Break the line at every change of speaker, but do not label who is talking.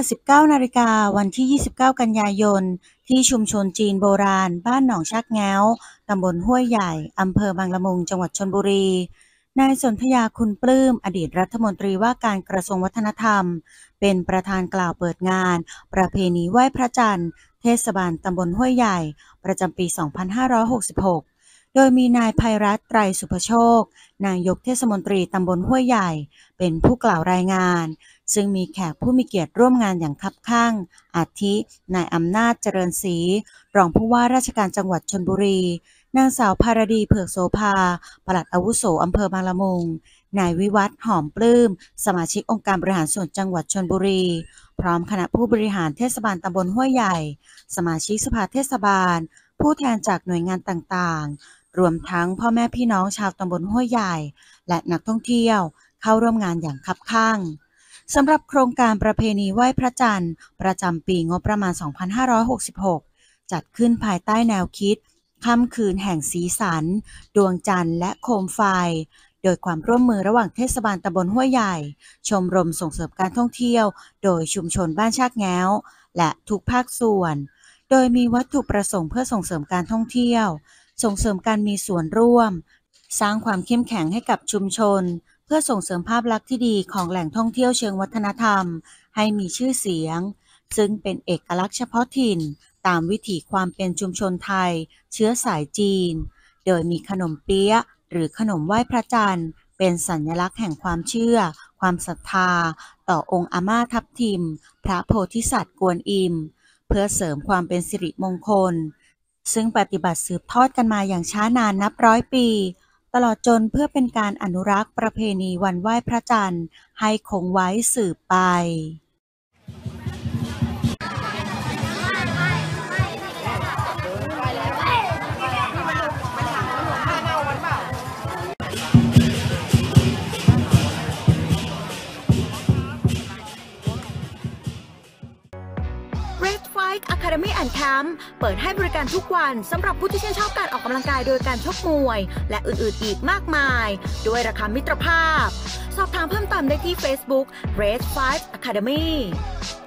19 นาฬิกาวันที่ 29 กันยายน ที่ชุมชนจีนโบราณ บ้านหนองชักแง้ว ตำบลห้วยใหญ่ อำเภอบางละมุง จังหวัดชลบุรี นายสนธยา คุณปลื้ม อดีตรัฐมนตรีว่าการกระทรวงวัฒนธรรม เป็นประธานกล่าวเปิดงาน ประเพณีไหว้พระจันทร์ เทศบาลตำบลห้วยใหญ่ ประจำปี 2566 โดยมีนายไพรัตน์ ไตรสุภโชค นายกเทศมนตรีตำบลห้วยใหญ่ เป็นผู้กล่าวรายงาน ซึ่งมีแขกผู้มีเกียรติร่วมงานอย่างคับคั่ง อาทิ นายอำนาจเจริญศรี รองผู้ว่าราชการจังหวัดชลบุรี นางสาวภารดี เผือกโสภา ปลัดอาวุโสอำเภอบางละมุง นายวิวัฒน์ หอมปลื้ม สมาชิกองค์การบริหารส่วนจังหวัดชลบุรี พร้อมคณะผู้บริหารเทศบาลตำบลห้วยใหญ่ สมาชิกสภาเทศบาล ผู้แทนจากหน่วยงานต่างๆ รวมทั้งพ่อแม่พี่น้องชาวตำบลห้วยใหญ่ และนักท่องเที่ยวเข้าร่วมงานอย่างคับคั่งสำหรับโครงการประเพณีไหว้พระจันทร์ประจำปีงบประมาณ 2566 จัดขึ้นภายใต้แนวคิดค่ำคืนแห่งสีสัน ดวงจันทร์และโคมไฟ โดยความร่วมมือระหว่างเทศบาลตำบลห้วยใหญ่ ชมรมส่งเสริมการท่องเที่ยว โดยชุมชนบ้านชักแง้ว และทุกภาคส่วน โดยมีวัตถุประสงค์เพื่อส่งเสริมการท่องเที่ยว ส่งเสริมการมีส่วนร่วม สร้างความเข้มแข็งให้กับชุมชน เพื่อส่งเสริมภาพลักษณ์ที่ดีของแหล่งท่องเที่ยวเชิงวัฒนธรรม ให้มีชื่อเสียง ซึ่งเป็นเอกลักษณ์เฉพาะถิ่น ตามวิถีความเป็นชุมชนไทย เชื้อสายจีน โดยมีขนมเปี๊ยะ หรือขนมไหว้พระจันทร์ เป็นสัญลักษณ์แห่งความเชื่อ ความศรัทธา ต่อองค์อาม่าทับทิม พระโพธิสัตว์กวนอิม เพื่อเสริมความเป็นสิริมงคล ซึ่งปฏิบัติสืบทอดกันมาอย่างช้านานนับร้อยปี ตลอดจนเพื่อเป็นการอนุรักษ์ประเพณีวันไหว้พระจันทร์ให้คงไว้สืบไป
Red Fight Academy and Camp เปิดให้บริการทุกวันสำหรับผู้ที่ชื่นชอบการออกกำลังกายโดยการชกมวย และอื่นๆอีกมากมาย ด้วยราคามิตรภาพ สอบถามเพิ่มเติมได้ที่ Facebook Red Fight Academy